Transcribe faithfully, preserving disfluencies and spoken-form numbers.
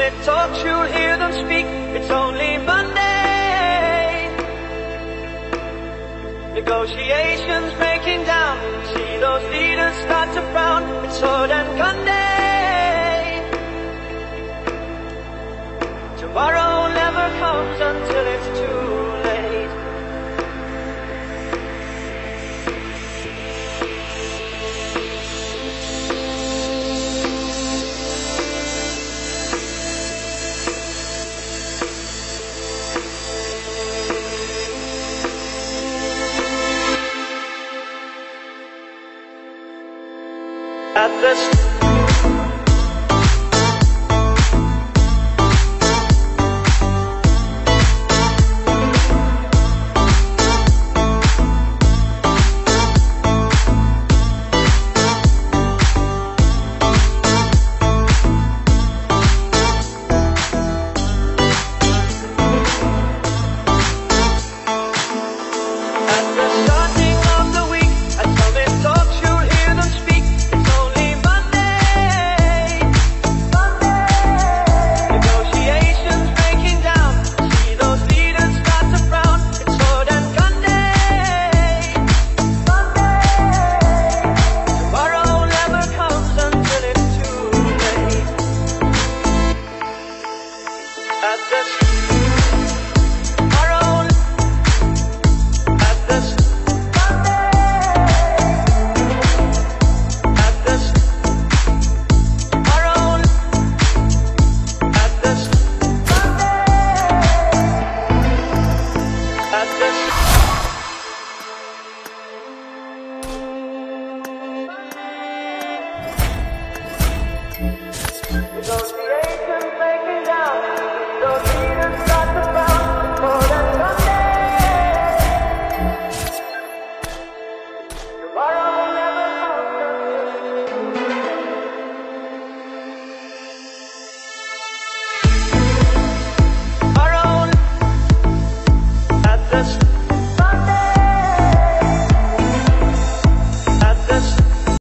it talks, you'll hear them speak. It's only Monday. Negotiations breaking down. See those leaders start to frown. It's sword and gun day. Tomorrow never comes until it's too late. At the